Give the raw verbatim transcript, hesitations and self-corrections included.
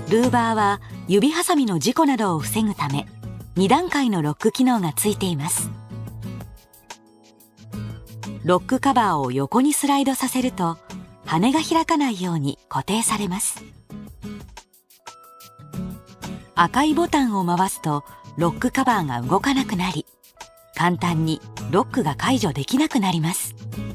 ルーバーは指ハサミの事故などを防ぐために段階のロック機能がついています。ロックカバーを横にスライドさせると羽が開かないように固定されます。赤いボタンを回すとロックカバーが動かなくなり、簡単にロックが解除できなくなります。